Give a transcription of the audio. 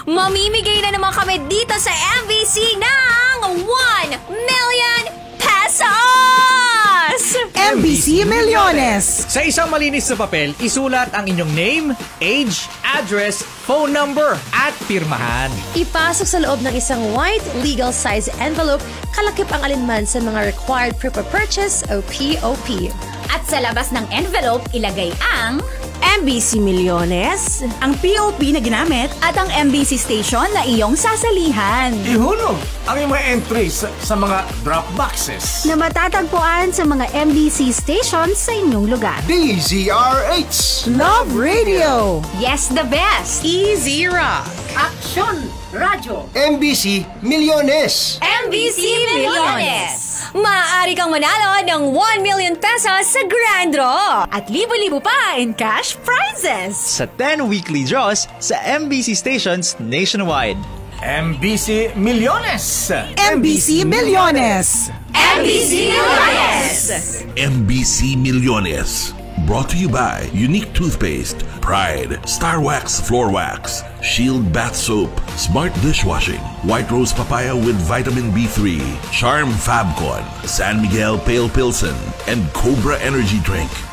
Mamimigay na naman kami dito sa MBC ng 1 million pesos! MBC Milyones! Sa isang malinis na papel, isulat ang inyong name, age, address, phone number, at pirmahan. Ipasok sa loob ng isang white, legal size envelope, kalakip ang alinman sa mga required proof of purchase o POP. At sa labas ng envelope, ilagay ang MBC Milyones, ang POP na ginamit, at ang MBC station na iyong sasalihan. Ihulog ang iyong mga entries sa mga drop boxes na matatagpuan sa mga MBC stations sa inyong lugar. DZRH Love Radio! Yes, the best! Easy Rock! Aksyon, Radyo, MBC Milyones. MBC Milyones! Maaari kang manalo ng 1 million pesos sa Grand Draw at libo-libo pa in cash prizes sa 10 weekly draws sa MBC stations nationwide. MBC Milyones. MBC Milyones! MBC Milyones! MBC Milyones. Brought to you by Unique Toothpaste, Pride, Star Wax Floor Wax, Shield Bath Soap, Smart Dishwashing, White Rose Papaya with Vitamin B3, Charm Fabcon, San Miguel Pale Pilsen, and Cobra Energy Drink.